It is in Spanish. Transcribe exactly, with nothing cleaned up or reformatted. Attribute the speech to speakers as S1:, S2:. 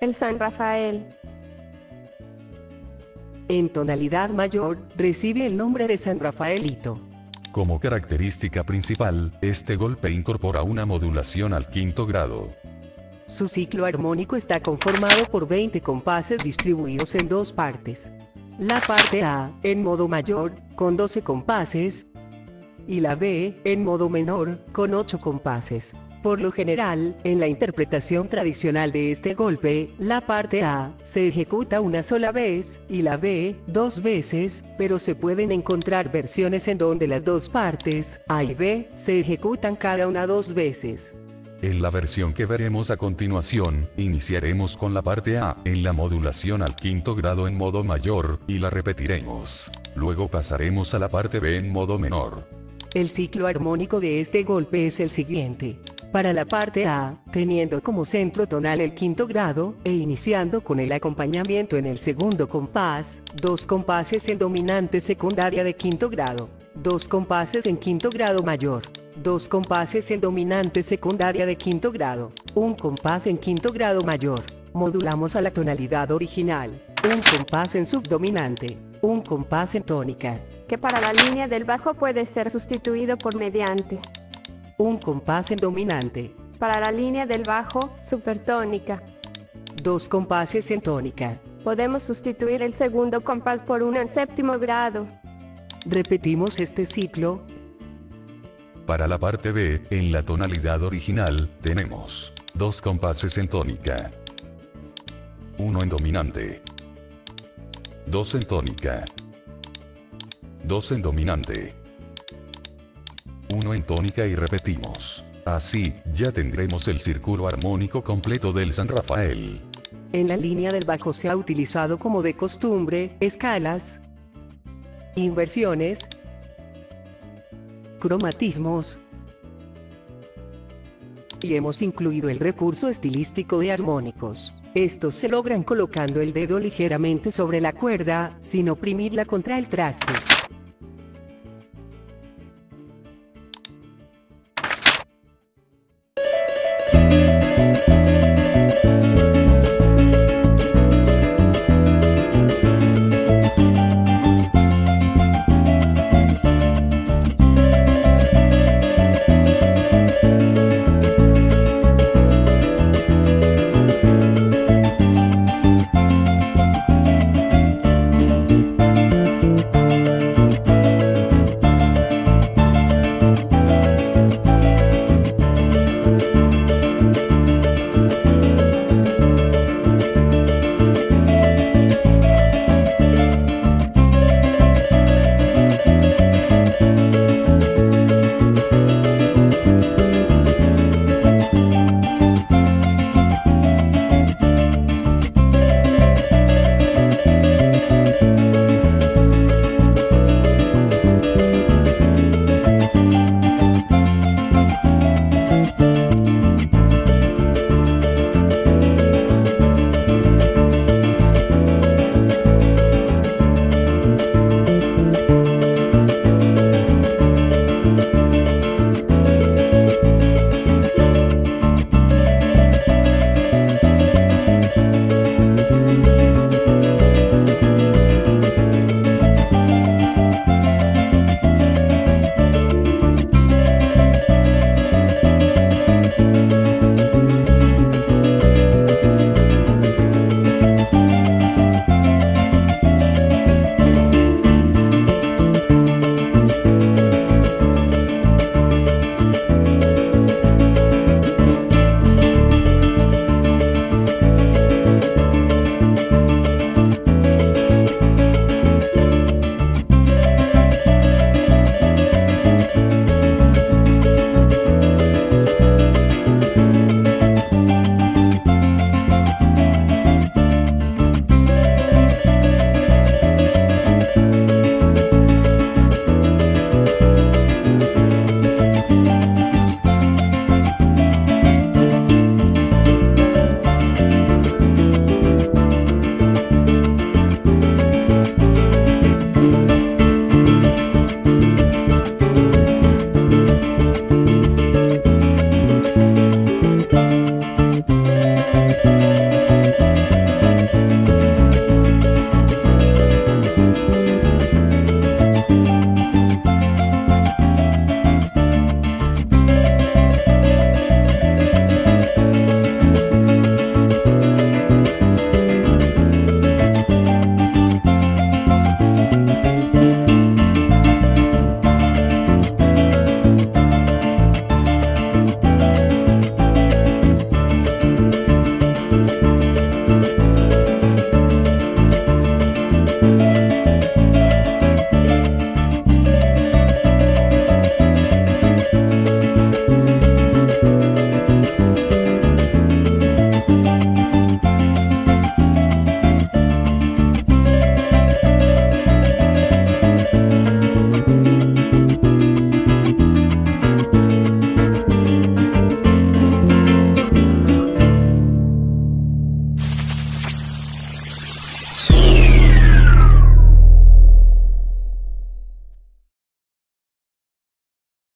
S1: El San Rafael.
S2: En tonalidad mayor, recibe el nombre de San Rafaelito.
S3: Como característica principal, este golpe incorpora una modulación al quinto grado.
S2: Su ciclo armónico está conformado por veinte compases distribuidos en dos partes. La parte A, en modo mayor, con doce compases, y la B, en modo menor, con ocho compases. Por lo general, en la interpretación tradicional de este golpe, la parte A se ejecuta una sola vez, y la B, dos veces, pero se pueden encontrar versiones en donde las dos partes, A y B, se ejecutan cada una dos veces.
S3: En la versión que veremos a continuación, iniciaremos con la parte A, en la modulación al quinto grado en modo mayor, y la repetiremos. Luego pasaremos a la parte B en modo menor.
S2: El ciclo armónico de este golpe es el siguiente. Para la parte A, teniendo como centro tonal el quinto grado, e iniciando con el acompañamiento en el segundo compás, dos compases en dominante secundaria de quinto grado, dos compases en quinto grado mayor, dos compases en dominante secundaria de quinto grado, un compás en quinto grado mayor. Modulamos a la tonalidad original, un compás en subdominante, un compás en tónica,
S1: Que para la línea del bajo puede ser sustituido por mediante.
S2: un compás en dominante,
S1: Para la línea del bajo, supertónica.
S2: dos compases en tónica.
S1: Podemos sustituir el segundo compás por uno en séptimo grado.
S2: Repetimos este ciclo.
S3: Para la parte B, en la tonalidad original, tenemos dos compases en tónica, uno en dominante, dos en tónica, dos en dominante, uno en tónica y repetimos. Así, ya tendremos el círculo armónico completo del San Rafael.
S2: En la línea del bajo se ha utilizado como de costumbre, escalas, inversiones, cromatismos, y hemos incluido el recurso estilístico de armónicos. Estos se logran colocando el dedo ligeramente sobre la cuerda, sin oprimirla contra el traste.